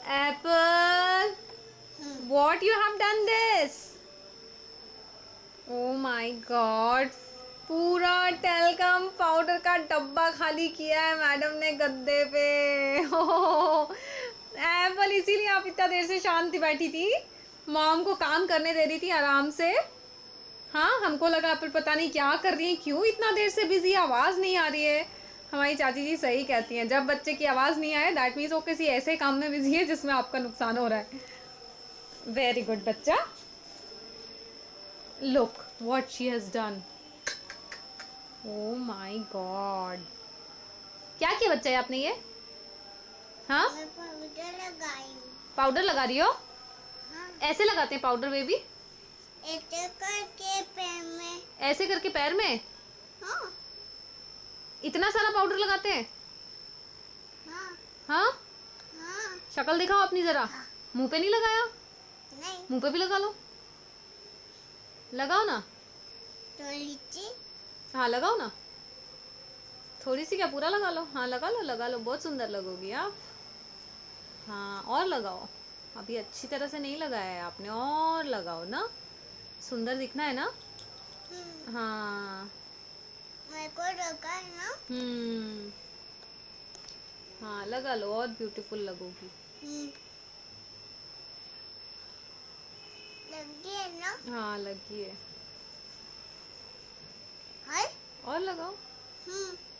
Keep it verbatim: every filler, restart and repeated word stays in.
Apple, what you have done this? Oh my God! पूरा talcum powder का डब्बा खाली किया है मैडम ने गद्दे पे। एप्पल, इसीलिए आप इतना देर से शांत बैठी थी, मॉम को काम करने दे रही थी आराम से। हाँ, हमको लगा एप्पल पता नहीं क्या कर रही है, क्यों इतना देर से बिजी, आवाज़ नहीं आ रही है। हमारी चाची जी सही कहती हैं, जब बच्चे की आवाज़ नहीं आए दैट मीन्स वो किसी ऐसे काम में बिजी है जिसमें आपका नुकसान हो रहा है। वेरी गुड बच्चा। Look what she has done. Oh my God, क्या किया बच्चा आपने ये? हाँ, पाउडर लगाई। पाउडर लगा रही हो? हाँ। ऐसे लगाते हैं पाउडर बेबी? ऐसे करके पैर में। ऐसे करके पैर में? हाँ। इतना सारा पाउडर लगाते हैं? हाँ। हाँ? हाँ। शक्ल दिखाओ अपनी जरा। हाँ। मुंह पे नहीं लगाया? नहीं। मुंह पे भी लगा लो, लगाओ ना। थोड़ी सी। हाँ लगाओ ना, थोड़ी सी क्या, पूरा लगा लो। हाँ लगा लो, लगा लो, बहुत सुंदर लगोगी आप। हाँ और लगाओ, अभी अच्छी तरह से नहीं लगाया है आपने, और लगाओ ना, सुंदर दिखना है ना। हाँ मेरे को लगा है ना। हम्म हाँ लगा लो, और ब्यूटीफुल लगोगी। लगी है ना। हाँ लगी है, है? और लगाओ। हम्म